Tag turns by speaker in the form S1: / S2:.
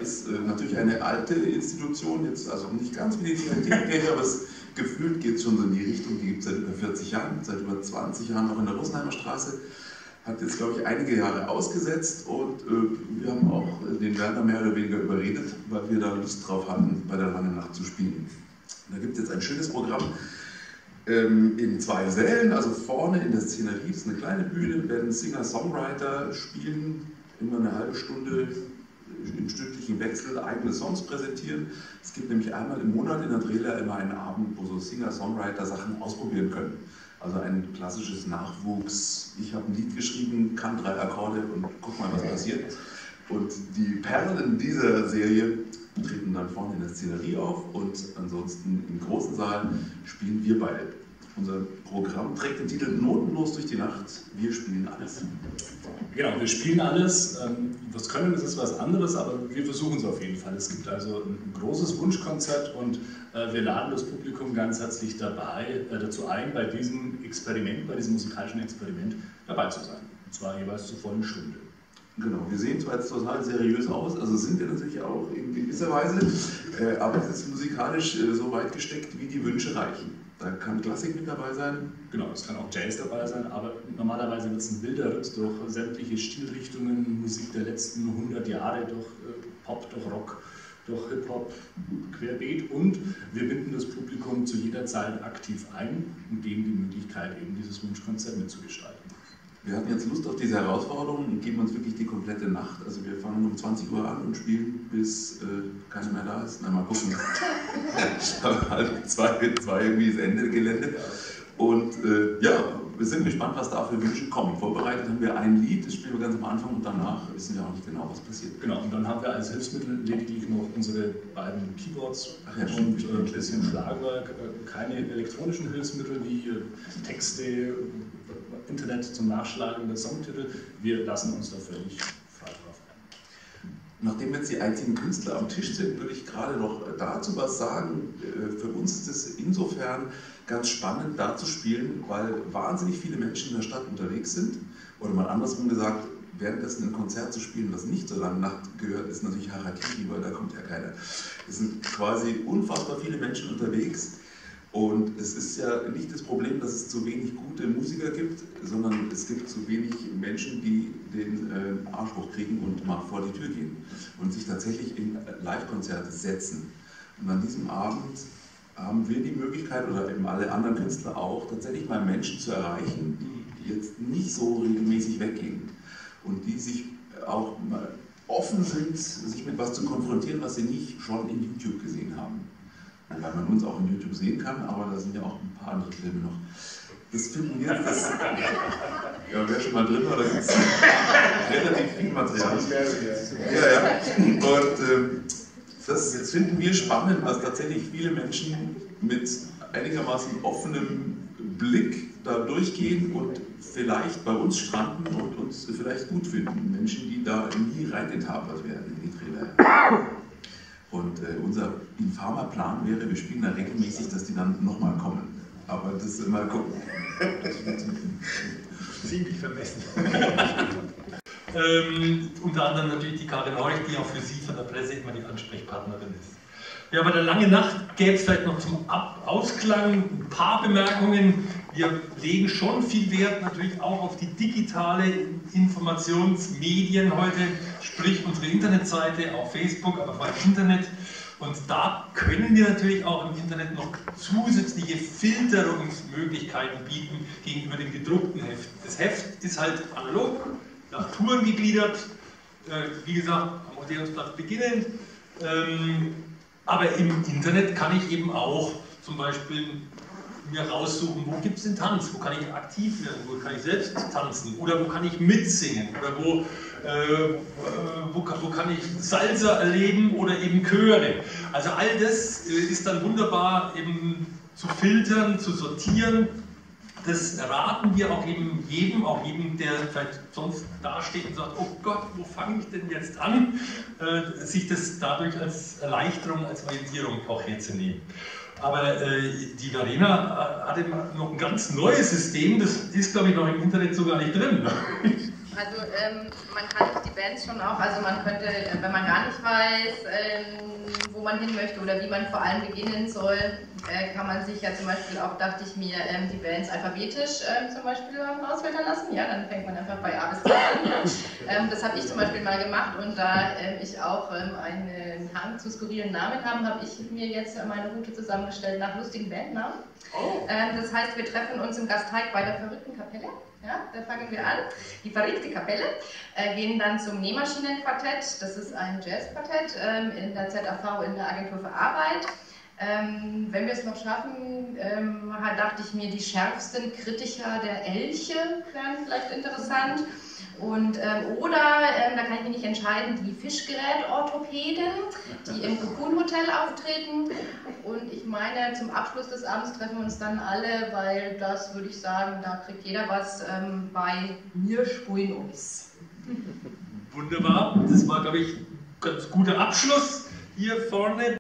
S1: ist natürlich eine alte Institution, jetzt also nicht ganz wie die Kirche, aber gefühlt geht es schon so in die Richtung, die gibt es seit über 40 Jahren, seit über 20 Jahren noch in der Rosenheimer Straße. Hat jetzt, glaube ich, einige Jahre ausgesetzt und wir haben auch den Werner mehr oder weniger überredet, weil wir da Lust drauf hatten, bei der Langen Nacht zu spielen. Da gibt es jetzt ein schönes Programm in 2 Sälen, also vorne in der Szenerie, das ist eine kleine Bühne, werden Singer-Songwriter spielen, immer eine halbe Stunde im stündlichen Wechsel eigene Songs präsentieren. Es gibt nämlich einmal im Monat in der Drehler immer einen Abend, wo so Singer-Songwriter Sachen ausprobieren können. Also ein klassisches Nachwuchs, ich habe ein Lied geschrieben, kann 3 Akkorde und guck mal, was passiert. Und die Perlen dieser Serie treten dann vorne in der Szenerie auf und ansonsten im großen Saal spielen wir beide. Unser Programm trägt den Titel Notenlos durch die Nacht, wir spielen alles.
S2: Genau, wir spielen alles. Was können, das ist was anderes, aber wir versuchen es auf jeden Fall. Es gibt also ein großes Wunschkonzert und wir laden das Publikum ganz herzlich dazu ein, bei diesem Experiment, bei diesem musikalischen Experiment dabei zu sein. Und zwar jeweils zur vollen Stunde.
S1: Genau, wir sehen zwar jetzt total seriös aus, also sind wir natürlich auch in gewisser Weise, aber es ist musikalisch so weit gesteckt, wie die Wünsche reichen. Da kann Klassik mit dabei sein.
S2: Genau, es kann auch Jazz dabei sein, aber normalerweise wird es ein wilder Ritt durch sämtliche Stilrichtungen, Musik der letzten 100 Jahre, durch Pop, durch Rock, durch Hip-Hop, querbeet, und wir binden das Publikum zu jeder Zeit aktiv ein und geben die Möglichkeit, eben dieses Wunschkonzert mitzugestalten.
S1: Wir hatten jetzt Lust auf diese Herausforderung und geben uns wirklich die komplette Nacht. Also wir fangen um 20 Uhr an und spielen, bis keiner mehr da ist. Na, mal gucken. Aber halt zwei irgendwie das Ende Gelände. Und ja, wir sind gespannt, was da für Wünsche kommen. Vorbereitet haben wir ein Lied, das spielen wir ganz am Anfang und danach wissen wir auch nicht genau, was passiert.
S2: Genau, und dann haben wir als Hilfsmittel lediglich noch unsere beiden Keyboards und ein bisschen Schlagwerk, keine elektronischen Hilfsmittel wie Texte, Internet zum Nachschlagen der Songtitel. Wir lassen uns da völlig frei drauf ein.
S1: Nachdem wir jetzt die einzigen Künstler am Tisch sind, würde ich gerade noch dazu was sagen. Für uns ist es insofern ganz spannend, da zu spielen, weil wahnsinnig viele Menschen in der Stadt unterwegs sind. Oder mal andersrum gesagt, währenddessen ein Konzert zu spielen, was nicht zur Langen Nacht gehört, ist natürlich Harakiri, weil da kommt ja keiner. Es sind quasi unfassbar viele Menschen unterwegs. Und es ist ja nicht das Problem, dass es zu wenig gute Musiker gibt, sondern es gibt zu wenig Menschen, die den Arsch hochkriegen und mal vor die Tür gehen und sich tatsächlich in Live-Konzerte setzen. Und an diesem Abend haben wir die Möglichkeit, oder eben alle anderen Künstler auch, tatsächlich mal Menschen zu erreichen, die jetzt nicht so regelmäßig weggehen und die sich auch mal offen sind, sich mit was zu konfrontieren, was sie nicht schon in YouTube gesehen haben. Weil man uns auch in YouTube sehen kann, aber da sind ja auch ein paar andere Filme noch. Das finden wir jetzt, ja, wer schon mal drin war, da gibt es relativ viel Material. Ja. Und das finden wir spannend, dass tatsächlich viele Menschen mit einigermaßen offenem Blick da durchgehen und vielleicht bei uns stranden und uns vielleicht gut finden. Menschen, die da nie reingetapert werden in die Trailer. Und unser infamer Plan wäre, wir spielen da regelmäßig, dass die dann nochmal kommen. Aber das mal gucken.
S3: Ziemlich vermessen. Unter anderem natürlich die Karin Horch, die auch für Sie von der Presse immer die Ansprechpartnerin ist. Ja, bei der Langen Nacht gäbe es vielleicht noch zum Ausklang ein paar Bemerkungen. Wir legen schon viel Wert natürlich auch auf die digitale Informationsmedien heute, sprich unsere Internetseite, auch Facebook, aber vor allem Internet. Und da können wir natürlich auch im Internet noch zusätzliche Filterungsmöglichkeiten bieten gegenüber dem gedruckten Heft. Das Heft ist halt analog, nach Touren gegliedert, wie gesagt, am Odeonsplatz beginnend. Aber im Internet kann ich eben auch zum Beispiel mir raussuchen, wo gibt es den Tanz, wo kann ich aktiv werden, wo kann ich selbst tanzen oder wo kann ich mitsingen oder wo kann ich Salsa erleben oder eben Chöre. Also all das ist dann wunderbar eben zu filtern, zu sortieren. Das raten wir auch eben jedem, der vielleicht sonst dasteht und sagt, oh Gott, wo fange ich denn jetzt an, sich das dadurch als Erleichterung, als Orientierung auch herzunehmen. Aber die Verena hat eben noch ein ganz neues System, das ist glaube ich noch im Internet so gar nicht drin.
S4: Also man kann die Bands schon auch, also man könnte, wenn man gar nicht weiß, wo man hin möchte oder wie man vor allem beginnen soll, kann man sich ja zum Beispiel auch, dachte ich mir, die Bands alphabetisch zum Beispiel ausfiltern lassen. Ja, dann fängt man einfach bei A bis Z an. Das habe ich zum Beispiel mal gemacht und da ich auch einen Hang zu skurrilen Namen habe ich mir jetzt meine Route zusammengestellt nach lustigen Bandnamen. Oh. Das heißt, wir treffen uns im Gasteig bei der verrückten Kapelle. Ja, da fangen wir an. Die verrückte Kapelle, gehen dann zum Nähmaschinenquartett. Das ist ein Jazzquartett in der ZAV in der Agentur für Arbeit. Wenn wir es noch schaffen, dachte ich mir, die schärfsten Kritiker der Elche wären vielleicht interessant. Und, da kann ich mich nicht entscheiden, die Fischgerät-Orthopäden, die im Cocoon Hotel auftreten. Und ich meine, zum Abschluss des Abends treffen wir uns dann alle, weil das würde ich sagen, da kriegt jeder was bei mir spulen uns.
S3: Wunderbar, das war, glaube ich, ein ganz guter Abschluss hier vorne.